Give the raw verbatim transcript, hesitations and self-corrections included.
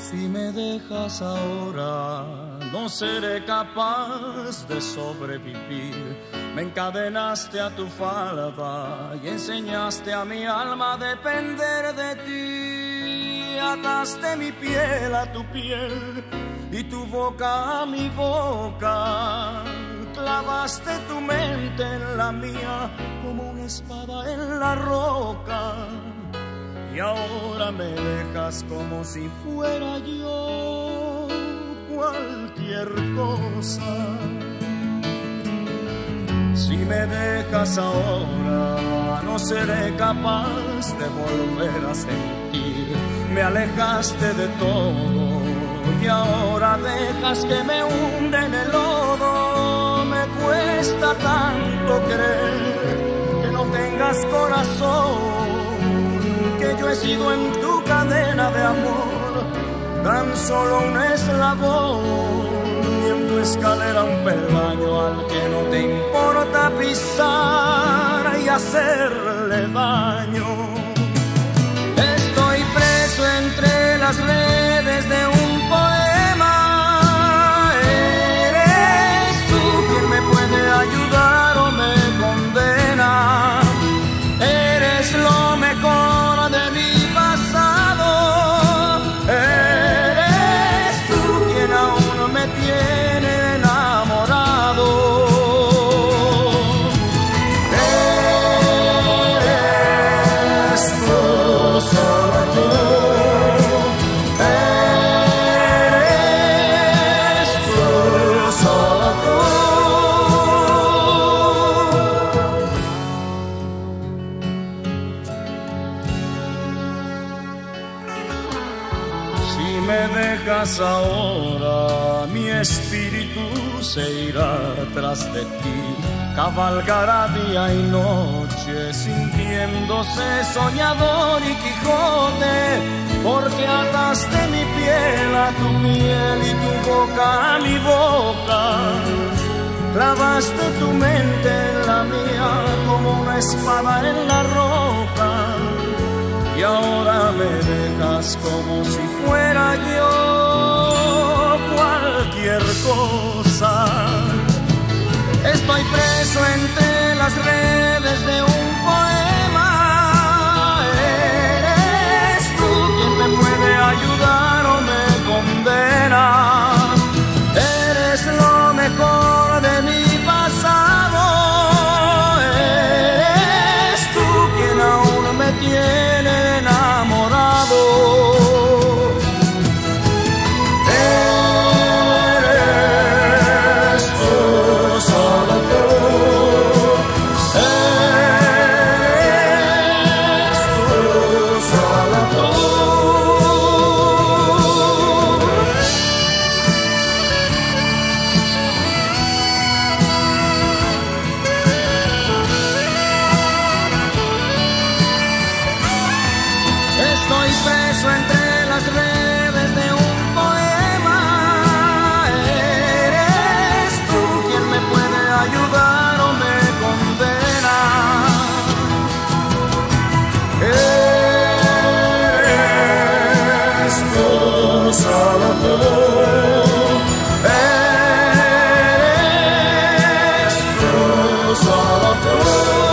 Si me dejas ahora, no seré capaz de sobrevivir. Me encadenaste a tu falda y enseñaste a mi alma a depender de ti. Ataste mi piel a tu piel y tu boca a mi boca. Clavaste tu mente en la mía como una espada en la roca. Y ahora me dejas como si fuera yo cualquier cosa. Si me dejas ahora, no seré capaz de volver a sentir. Me alejaste de todo y ahora dejas que me hunde en el lodo. Me cuesta tanto creer que no tengas corazón, que yo he sido en tu cadena de amor tan solo un eslabón, y en tu escalera un peldaño al que no te importa pisar y hacerle daño. Estoy preso entre las redes de un poema. Eres tú quien me puede ayudar o me condena. Eres lo mejor de mi pasado. Eres tú quien aún me tiene enamorado. Eres tú, solo tú. Eres tú, solo tú. Si me dejas ahora, mi espíritu se irá tras de ti. Cabalgará día y noche, sintiéndose soñador y Quijote, porque ataste mi piel a tu piel y tu boca a mi boca. Clavaste tu mente en la mía como una espada en la roca. Y ahora me dejas como si fuera yo cualquier cosa. Estoy preso entre las redes de un poema. Eres tú quien me puede ayudar o me condena. Eres lo mejor de mi pasado. Eres tú quien aún me tiene enamorado. Eres tú, solo tú. Eres tú, solo tú. Estoy preso entre las redes de un poema. Eres tú quien me puede ayudar o me condena. Eres tú, solo tú. Eres tú, solo tú.